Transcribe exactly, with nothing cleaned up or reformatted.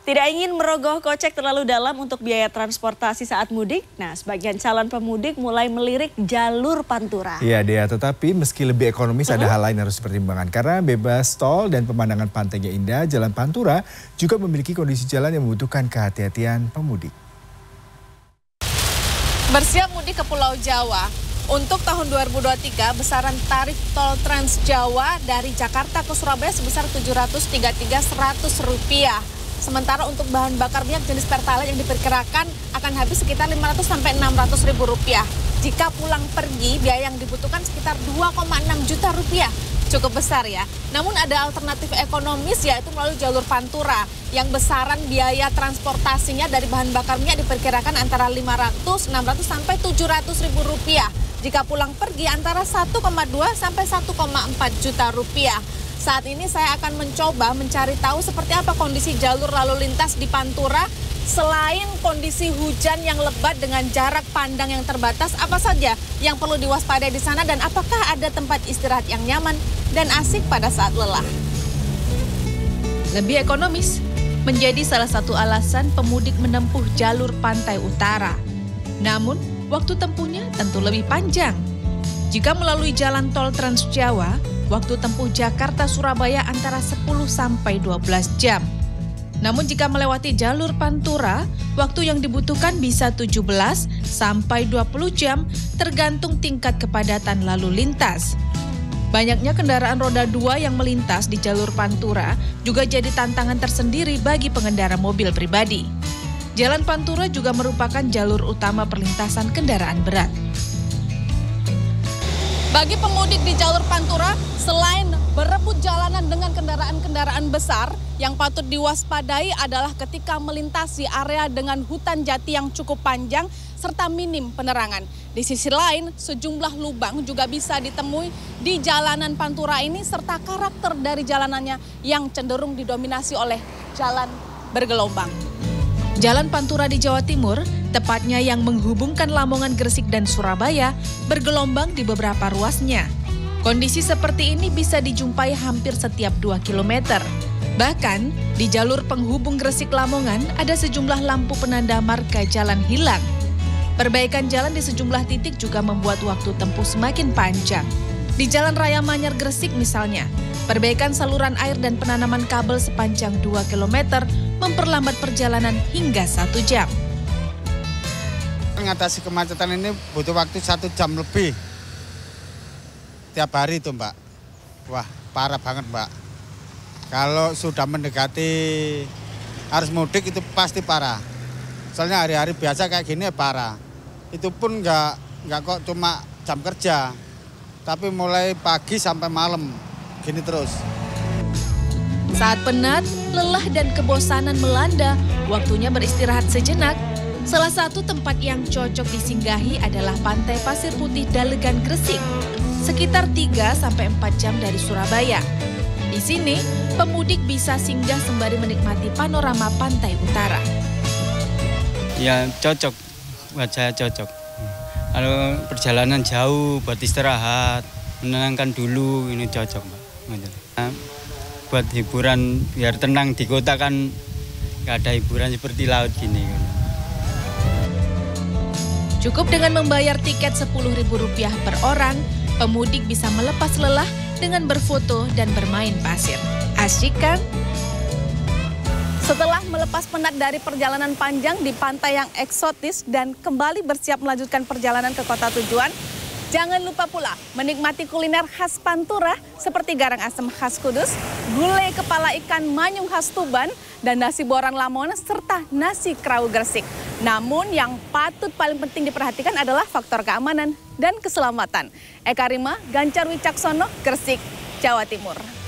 Tidak ingin merogoh kocek terlalu dalam untuk biaya transportasi saat mudik, nah sebagian calon pemudik mulai melirik jalur Pantura. Iya Dea, tetapi meski lebih ekonomis uh-huh. ada hal lain yang harus dipertimbangkan. Karena bebas tol dan pemandangan pantainya indah, jalan Pantura juga memiliki kondisi jalan yang membutuhkan kehati-hatian pemudik. Bersiap mudik ke Pulau Jawa. Untuk tahun dua ribu dua puluh tiga, besaran tarif tol Trans Jawa dari Jakarta ke Surabaya sebesar tujuh ratus tiga puluh tiga ribu seratus rupiah. Sementara untuk bahan bakar minyak jenis Pertalite yang diperkirakan akan habis sekitar lima ratus sampai enam ratus ribu rupiah. Jika pulang pergi, biaya yang dibutuhkan sekitar dua koma enam juta rupiah. Cukup besar ya. Namun ada alternatif ekonomis yaitu melalui jalur Pantura yang besaran biaya transportasinya dari bahan bakar minyak diperkirakan antara lima ratus, enam ratus sampai tujuh ratus ribu rupiah. Jika pulang pergi antara satu koma dua sampai satu koma empat juta rupiah. Saat ini saya akan mencoba mencari tahu seperti apa kondisi jalur lalu lintas di Pantura. Selain kondisi hujan yang lebat dengan jarak pandang yang terbatas, apa saja yang perlu diwaspadai di sana dan apakah ada tempat istirahat yang nyaman dan asik pada saat lelah? Lebih ekonomis menjadi salah satu alasan pemudik menempuh jalur pantai utara. Namun, waktu tempuhnya tentu lebih panjang. Jika melalui jalan tol Trans Jawa, waktu tempuh Jakarta-Surabaya antara sepuluh sampai dua belas jam. Namun jika melewati jalur Pantura, waktu yang dibutuhkan bisa tujuh belas sampai dua puluh jam tergantung tingkat kepadatan lalu lintas. Banyaknya kendaraan roda dua yang melintas di jalur Pantura juga jadi tantangan tersendiri bagi pengendara mobil pribadi. Jalan Pantura juga merupakan jalur utama perlintasan kendaraan berat. Bagi pemudik di jalur Pantura, selain berebut jalanan dengan kendaraan-kendaraan besar, yang patut diwaspadai adalah ketika melintasi area dengan hutan jati yang cukup panjang serta minim penerangan. Di sisi lain, sejumlah lubang juga bisa ditemui di jalanan Pantura ini serta karakter dari jalanannya yang cenderung didominasi oleh jalan bergelombang. Jalan Pantura di Jawa Timur, tepatnya yang menghubungkan Lamongan, Gresik, dan Surabaya, bergelombang di beberapa ruasnya. Kondisi seperti ini bisa dijumpai hampir setiap dua kilometer. Bahkan, di jalur penghubung Gresik-Lamongan ada sejumlah lampu penanda marka jalan hilang. Perbaikan jalan di sejumlah titik juga membuat waktu tempuh semakin panjang. Di Jalan Raya Manyar Gresik misalnya, perbaikan saluran air dan penanaman kabel sepanjang dua kilometer memperlambat perjalanan hingga satu jam. Mengatasi kemacetan ini butuh waktu satu jam lebih. Tiap hari itu Mbak. Wah parah banget Mbak. Kalau sudah mendekati arus mudik itu pasti parah. Soalnya hari-hari biasa kayak gini ya parah. Itu pun nggak, nggak kok cuma jam kerja. Tapi mulai pagi sampai malam gini terus. Saat penat, lelah dan kebosanan melanda, waktunya beristirahat sejenak. Salah satu tempat yang cocok disinggahi adalah Pantai Pasir Putih Dalegan Gresik, sekitar tiga sampai empat jam dari Surabaya. Di sini, pemudik bisa singgah sembari menikmati panorama pantai utara. Ya cocok, buat saya cocok. Kalau perjalanan jauh buat istirahat, menenangkan dulu, ini cocok Mbak. Buat hiburan biar tenang di kota kan nggak ada hiburan seperti laut gini. Cukup dengan membayar tiket sepuluh ribu rupiah per orang, pemudik bisa melepas lelah dengan berfoto dan bermain pasir. Asyik kan? Setelah melepas penat dari perjalanan panjang di pantai yang eksotis dan kembali bersiap melanjutkan perjalanan ke kota tujuan, jangan lupa pula menikmati kuliner khas Pantura seperti garang asem khas Kudus, gulai kepala ikan manyung khas Tuban, dan nasi boran Lamongan serta nasi kerau Gresik. Namun yang patut paling penting diperhatikan adalah faktor keamanan dan keselamatan. Eka Rima, Gancar Wicaksono, Gresik, Jawa Timur.